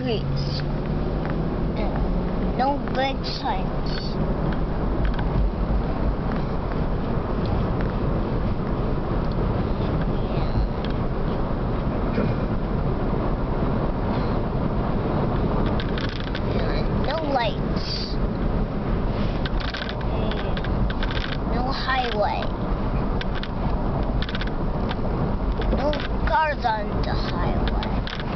streets. No big signs. No lights. No highway. No cars on the highway.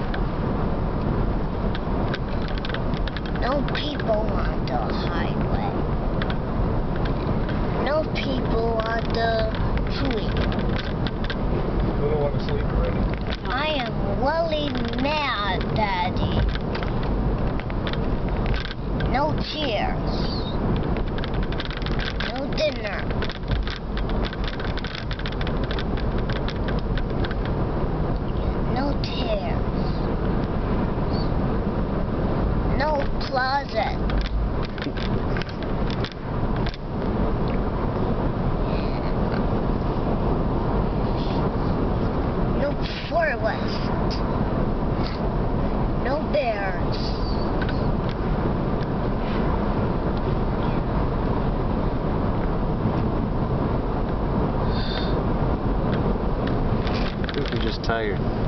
No people on the highway. No people on the street. You don't want to sleep already? I am really mad, Daddy. No chairs. No dinner. No chairs. No closet. No forest. No bears. I think you're just tired.